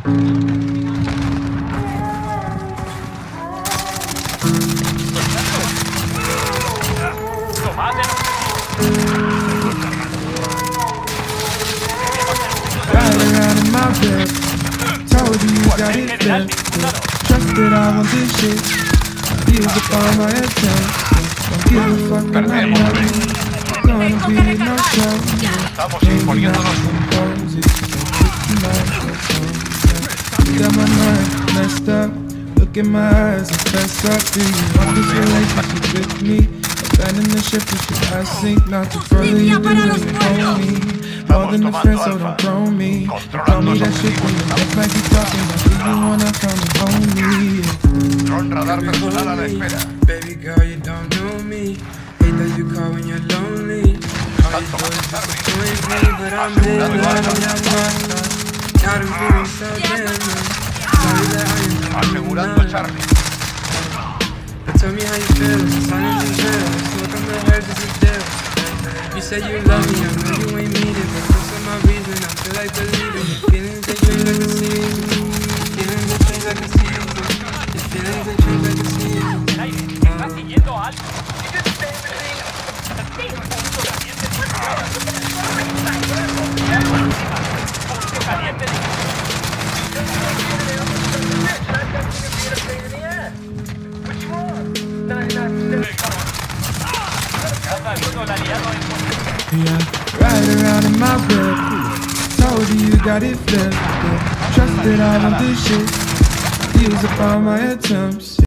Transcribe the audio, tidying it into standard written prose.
around in my bed, told you you got it flipped. Trusted I want this shit, views upon my attempts. Don't give a fuck when I'm ready, gonna be no show. Maybe I can compose it, got my mind messed up, look in my eyes and fess up. Do you want this relationship with me? Abandon the ship if you I sink, not to further you do when you hold me. More than a friend, so don't throw me. Tell me that shit when you look like you talking about you wanna come and hold me. Drone radar personal a la espera. Baby girl, you don't know me. Hate that you call when you're lonely. All you do is disappoint me, but I'm in love with that monster. Got him feeling so damn nice. Sorry that I am Asegurando Charlie. But tell me how you feel, silence is real. So from the heart, this is deal. You say you love me, I know you ain't mean it, but that's not my reason. I feel like believing your feelings, they change like a season. Feelings, they change like a season. Your feelings, they change like a season. Estás siguiendo algo. Yeah, right around in my bed, told you you got it flipped. Trusted I want this shit, views upon my attempts.